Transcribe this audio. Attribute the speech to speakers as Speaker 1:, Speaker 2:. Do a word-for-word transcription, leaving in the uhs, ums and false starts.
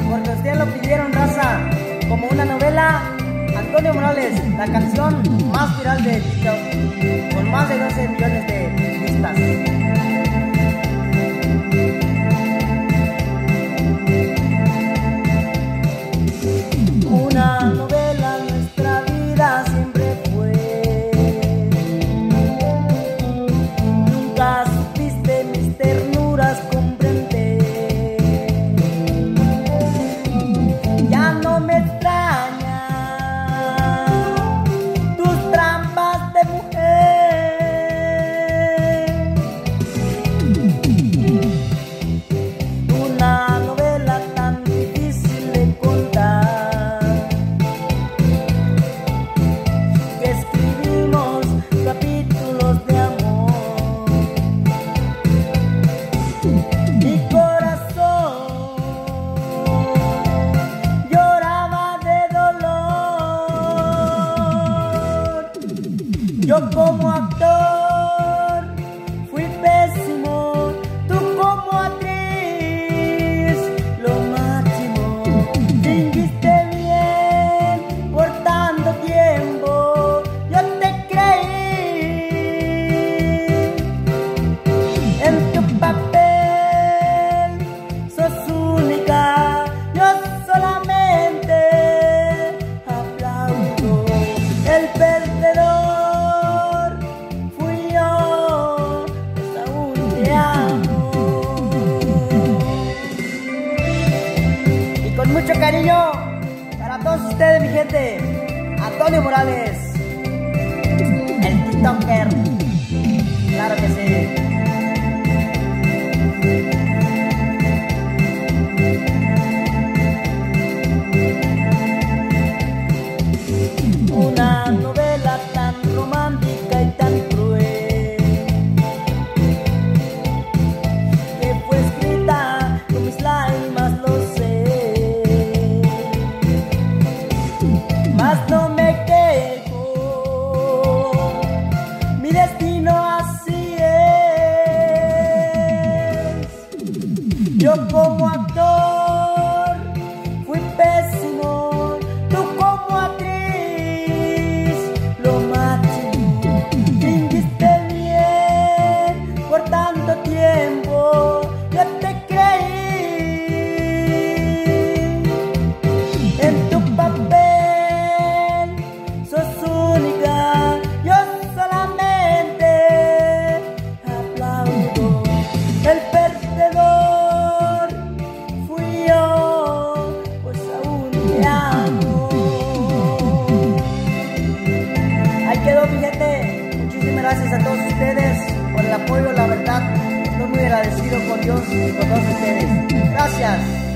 Speaker 1: porque ustedes lo pidieron, raza, como una novela. Antonio Morales, la canción más viral de TikTok, con más de doce millones de vistas. Una novela, nuestra vida siempre fue. Nunca supiste mis ternuras comprender. Ya no me extraña tus trampas de mujer. Una novela tan difícil de contar, que escribimos capítulos de amor. Mi corazón lloraba de dolor. Yo como actor fui pésimo, tú como actriz lo máximo. Fingiste bien por tanto tiempo, yo te creí. En tu papel sos única, yo solamente aplaudo. El perdedor fui yo, pues aún te amo. Y con mucho cariño para todos ustedes, mi gente, Antonio Morales, el TikToker. Claro que sí. Una novela tan romántica y tan cruel, que fue escrita con mis lágrimas, lo sé. Mas no me quejo, mi destino así es. Yo como actor fui pésimo, tú como actriz lo máximo. Fingiste bien por tanto tiempo, yo te creí. En tu papel sos única, yo solamente aplaudo. El perdedor fui yo, pues aún te amo. Ahí quedó, mi gente. Muchísimas gracias a todos ustedes por el apoyo, la verdad. Estoy muy agradecido con Dios y con todos ustedes. Gracias.